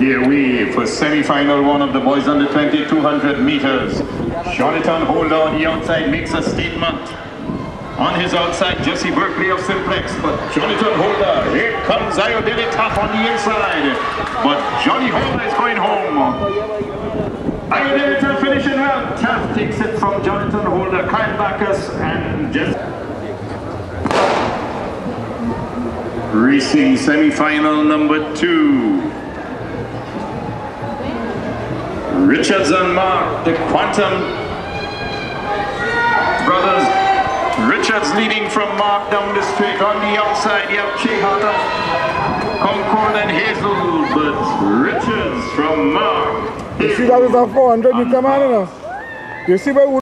Here we for semi-final one of the boys under 20 200 meters. Jonathan Holder on the outside makes a statement. On his outside, Jesse Berkeley of Simplex, but Jonathan Holder, here comes Ayodele Taff on the inside, but Johnny Holder is going home. Ayodele Taff finishing well. Taff takes it from Jonathan Holder, Kyle Bacchus, and just racing semi-final number 2. Richards and Mark, the Quantum brothers. Richards leading from Mark down the straight. On the outside, you have Chehata, Concord and Hazel, but Richards from Mark. You see that was a 400 meter man, you know? You see where